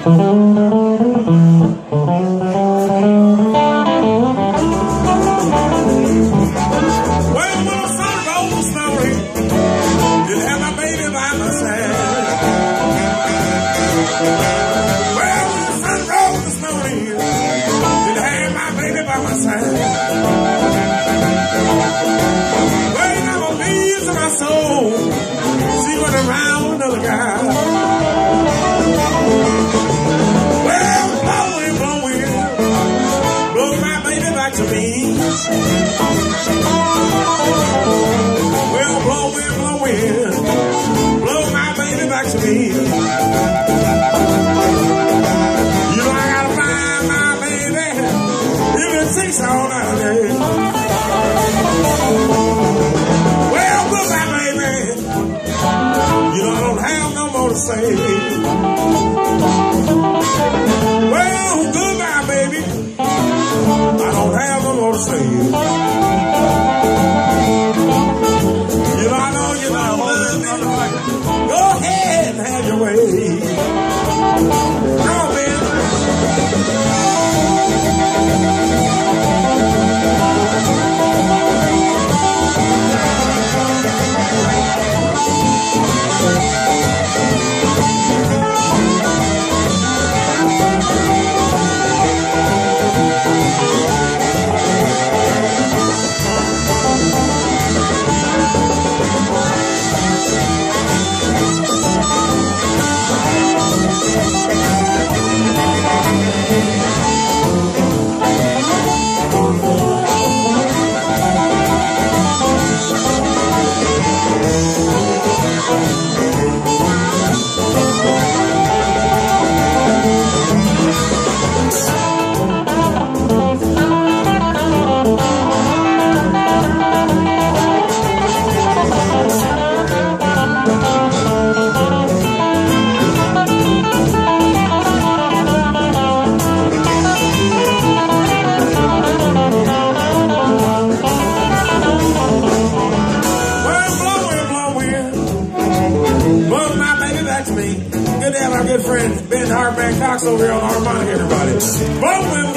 Over here on Harmonica, everybody. Blow wind,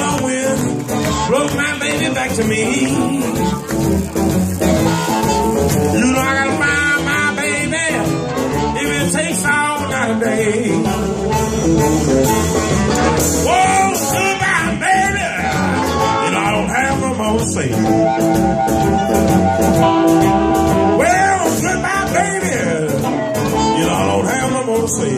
blow my baby back to me. You know I gotta find my baby if it takes all night day. Whoa, goodbye, baby. You know I don't have no more to say. Well, goodbye, baby. You know I don't have no more to say.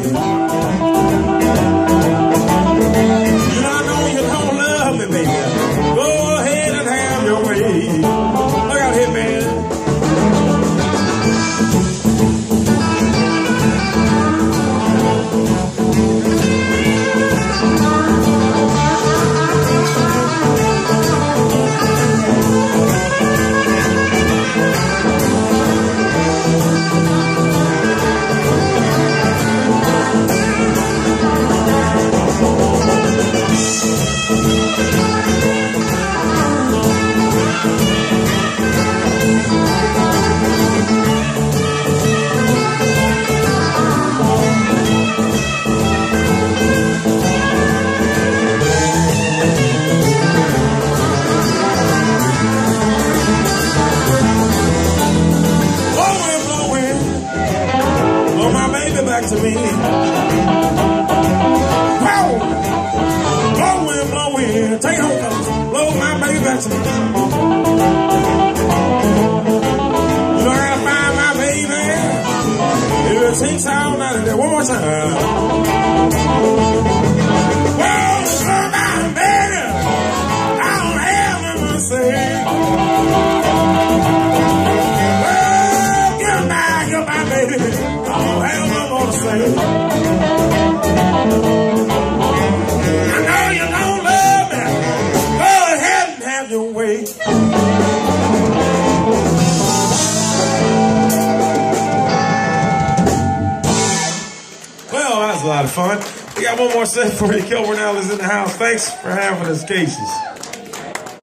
To me. Whoa! Blow wind, take it home, fellas. Blow my baby back to me. You know I gotta find my baby. If it takes all night of that. One more time. Whoa! Blow my baby. I don't have nothing to say. Well, goodbye, baby. I don't have nothing to say. I know you don't love me. Go ahead and have your way. Well, that was a lot of fun. We got one more set for you. Kilborn is in the house. Thanks for having us, Casey's.